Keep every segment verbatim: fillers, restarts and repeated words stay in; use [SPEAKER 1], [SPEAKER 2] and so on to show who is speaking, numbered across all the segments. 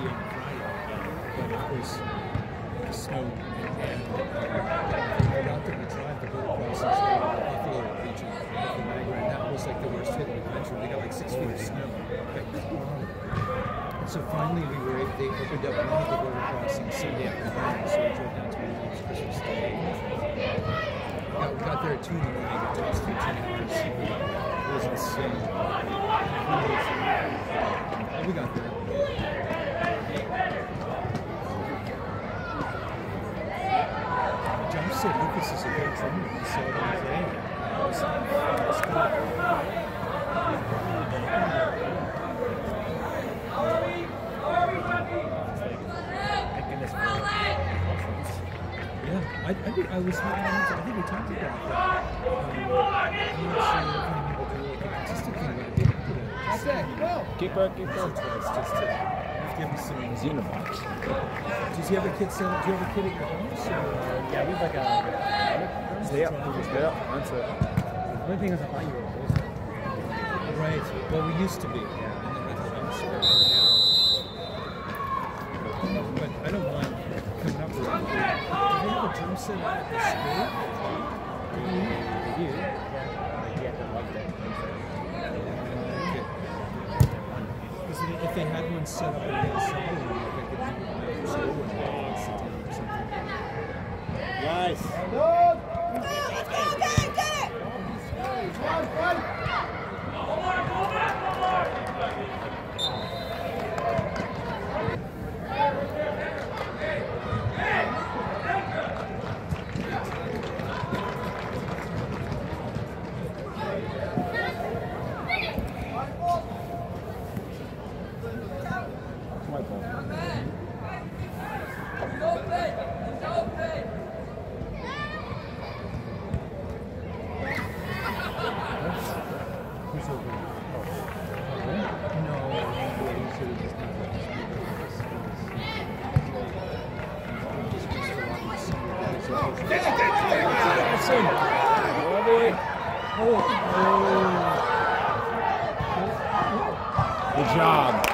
[SPEAKER 1] be on Friday. But of course, the snow and uh, we got there, we tried to go across the Buffalo region, Buffalo Niagara, and that was like the worst hit of the country. They got like six feet of snow. And so finally, we were they opened up one of the border crossings Sunday afternoon, so we drove down to Minneapolis Christmas Day. Yeah, we got there at two in the morning. It took us fifteen hours. It was insane. We got there. John said Lucas is a great drummer. He saw it on play. It was, it was cool. Yeah, I, I, think I was. I think we talked about that. Um, I'm not sure if any people do like a consistent thing, but I think put a. That's it. Go.
[SPEAKER 2] Keep up, keep up.
[SPEAKER 1] Twice, just to give me some.
[SPEAKER 2] Xenobox.
[SPEAKER 1] Does he have a kid? So, do you have a kid at your house? Or?
[SPEAKER 3] Yeah, we have like a.
[SPEAKER 2] Stay up, stay up. Answer.
[SPEAKER 3] The only thing is, I thought you were both.
[SPEAKER 1] Right. Well, we used to be. Yeah. And then rental house. But I don't mind coming up with. Do they have a drum set at the school?
[SPEAKER 3] Mm-hmm. You? Yeah. Yeah, they love that.
[SPEAKER 1] Okay. Because if they had one set up in the assembly room, like I could do with my school and sit down or something.
[SPEAKER 2] Guys.
[SPEAKER 4] Let's go, guys, get it! One, one.
[SPEAKER 2] Good job.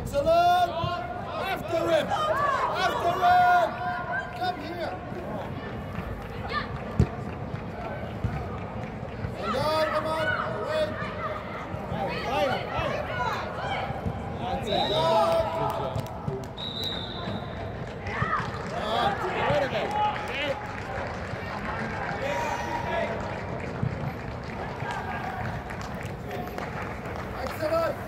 [SPEAKER 2] Excellent! After him! After him! Come here! Hold on, come on! Wait! Fire! Fire! That's it! Good job! Way to go! Excellent!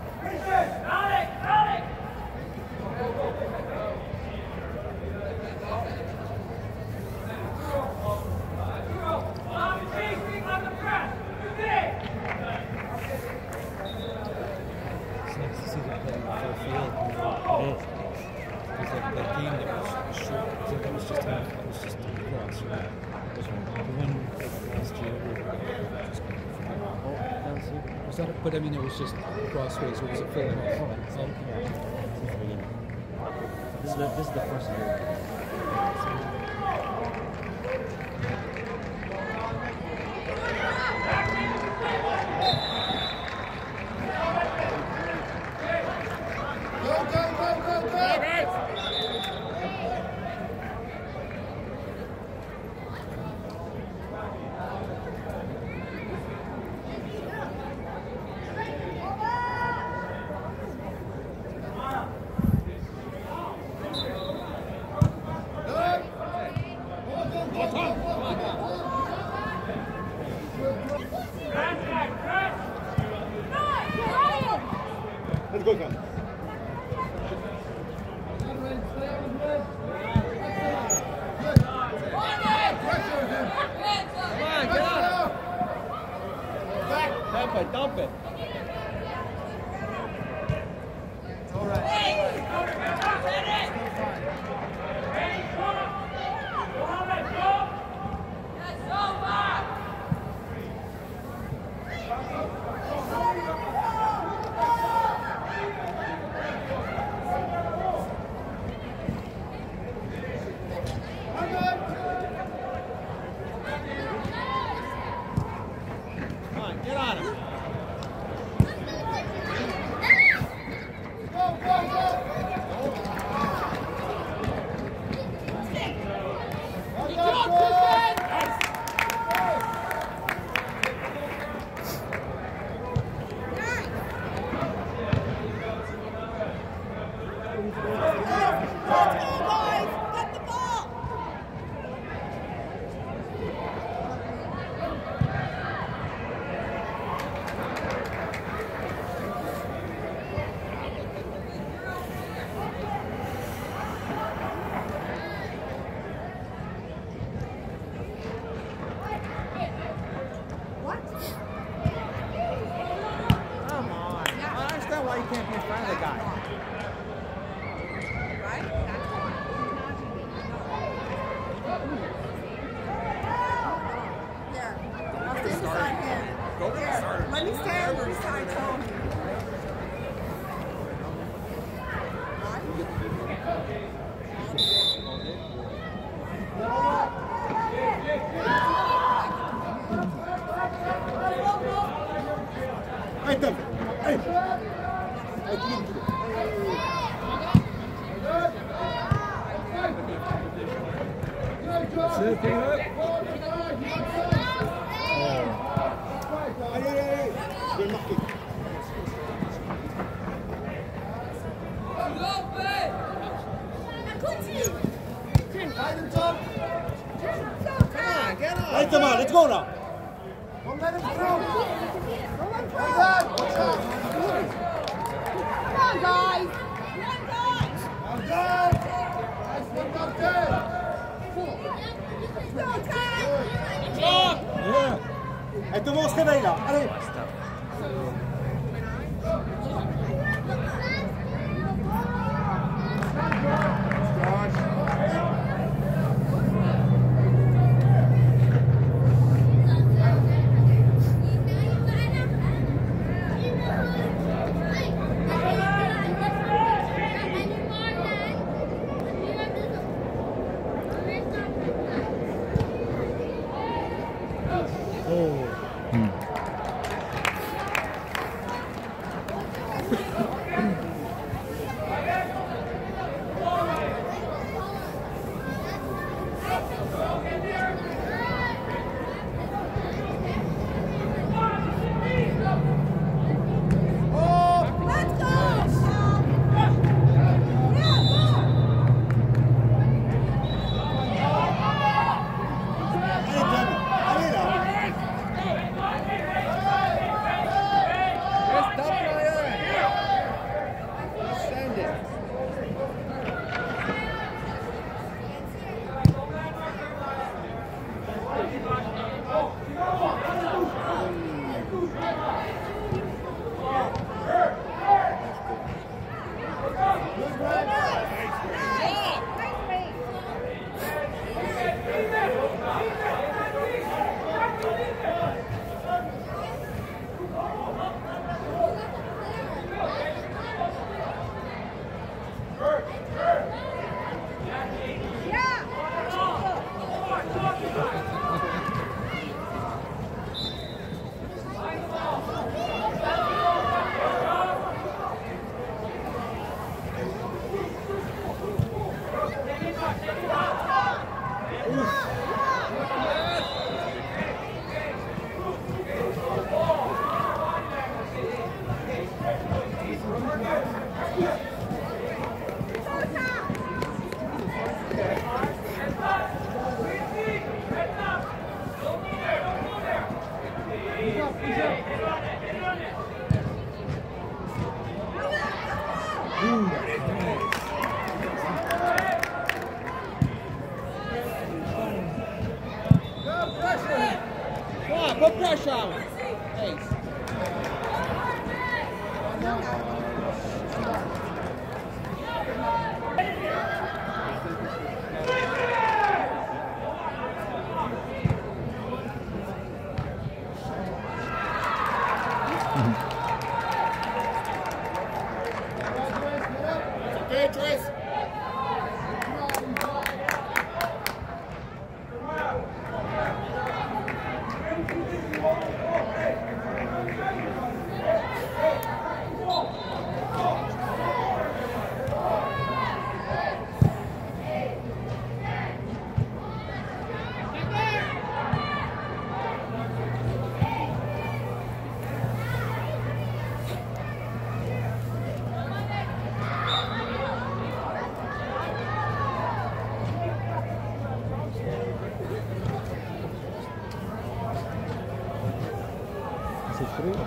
[SPEAKER 1] It's nice to see them play full field. It is. Because that, that game that was short, so that was just half, that was just cross, right? The one like, last year, we were just going to
[SPEAKER 3] Oh, that was it.
[SPEAKER 1] Was that, but I mean, it was just crossways, or was it full enough? Oh,
[SPEAKER 3] Yeah, since the beginning. This is the, this is the first year.
[SPEAKER 2] Go, go, go, go, go! Let's go, Tom.
[SPEAKER 3] Dump it, dump it. Come on, get on him.
[SPEAKER 2] Go, go, go! Good job,
[SPEAKER 4] Let's go, guys! Get the ball! What?
[SPEAKER 3] Come on. I don't understand why you can't be in front of the guy.
[SPEAKER 4] Right? That's why. Here. I'll stand beside him. Here. Let me stand beside Tony.
[SPEAKER 2] Hey, Tom. Hey. Hey, come on.
[SPEAKER 1] That's it, bring it up.
[SPEAKER 2] Hey, hey, hey. Bien marqué. Fight him, Tom.
[SPEAKER 3] Come on, get on.
[SPEAKER 2] Hey, come on, let's go now. Don't let him through. Hold on. Watch out.
[SPEAKER 4] Come on, guys! One guy!
[SPEAKER 2] Well done. Nice one, Doctor.
[SPEAKER 4] Go, Ty!
[SPEAKER 2] Yeah. Hey, tout le monde se réveille là. Allez.
[SPEAKER 1] Oh.
[SPEAKER 2] Put pressure on him. Ace. Okay, Trace.
[SPEAKER 3] Is it three?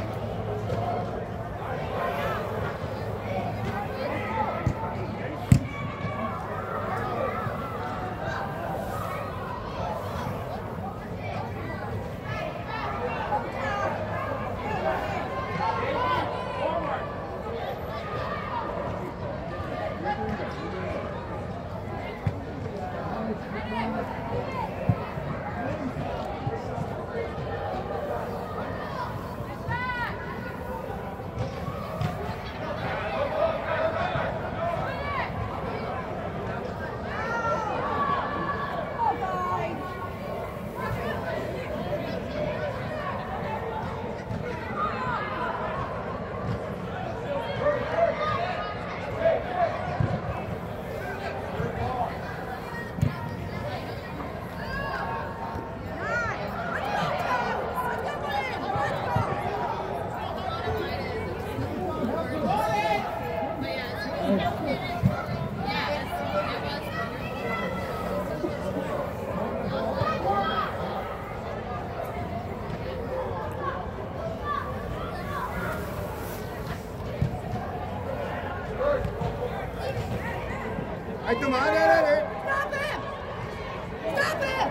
[SPEAKER 2] Ay, tu madre, dale.
[SPEAKER 4] Stop him! Stop him!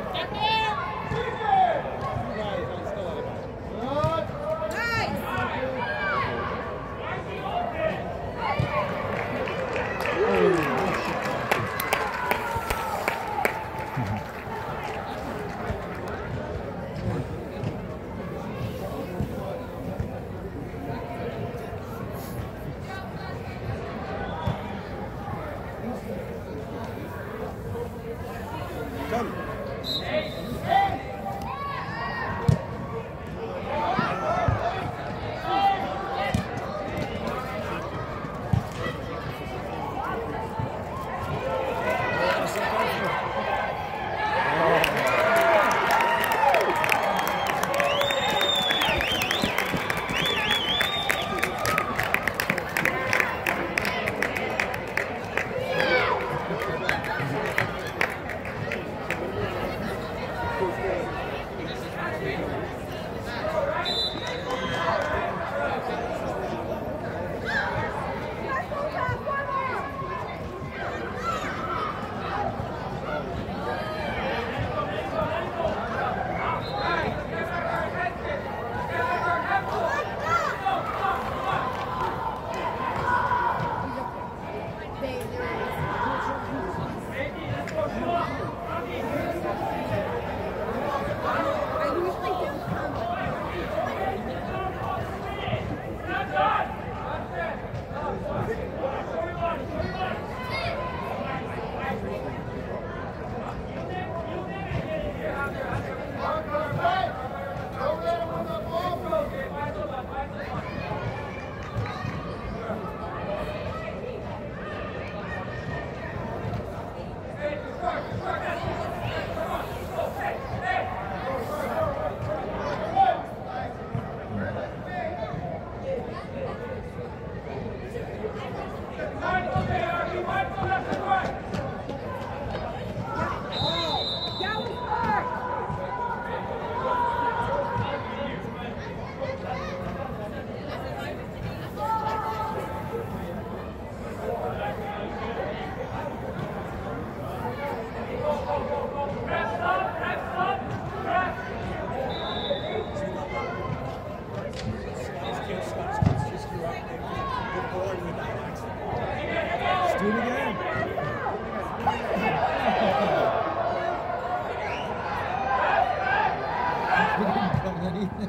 [SPEAKER 1] Do it again. We didn't come anything.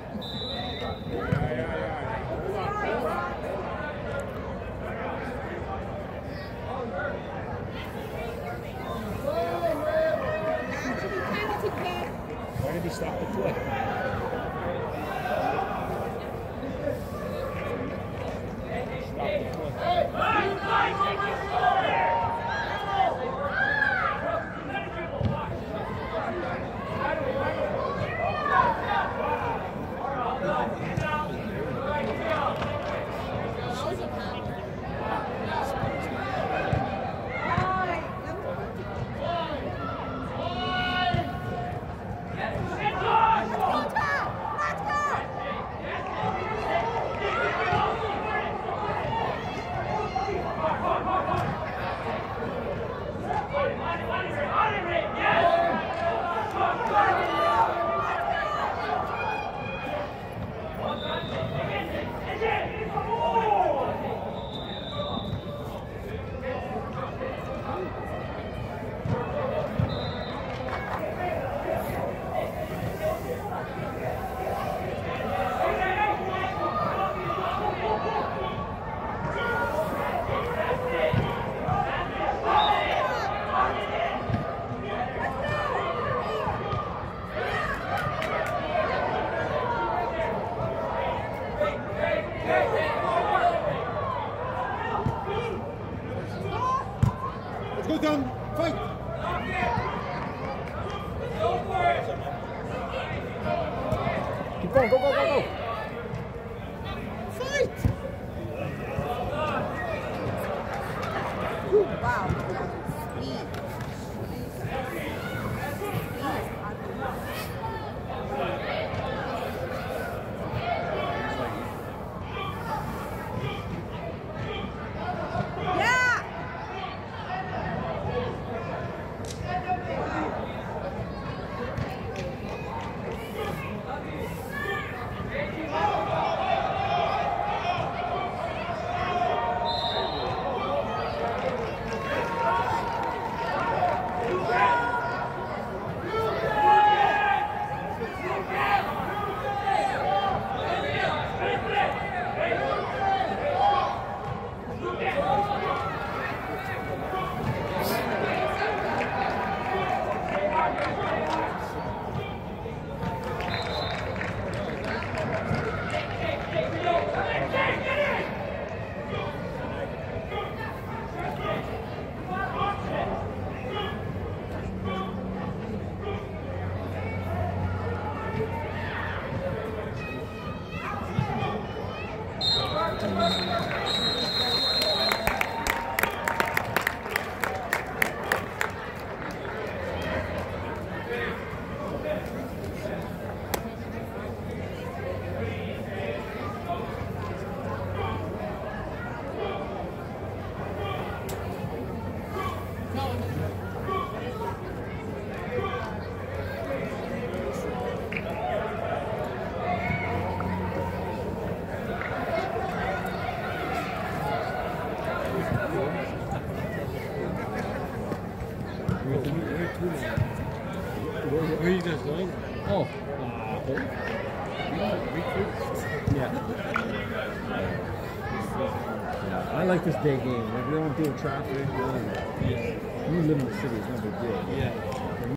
[SPEAKER 3] Why did he stop the play?
[SPEAKER 2] Let's go down. Fight.
[SPEAKER 3] Keep going, go, go, go, go.
[SPEAKER 2] Fight.
[SPEAKER 4] Wow. Speed. Yeah.
[SPEAKER 1] Where are you guys going?
[SPEAKER 3] Oh, uh, home? Yeah. Yeah, I like this day game. Like, we don't deal with traffic. You live in the city, it's no big deal.
[SPEAKER 1] Yeah.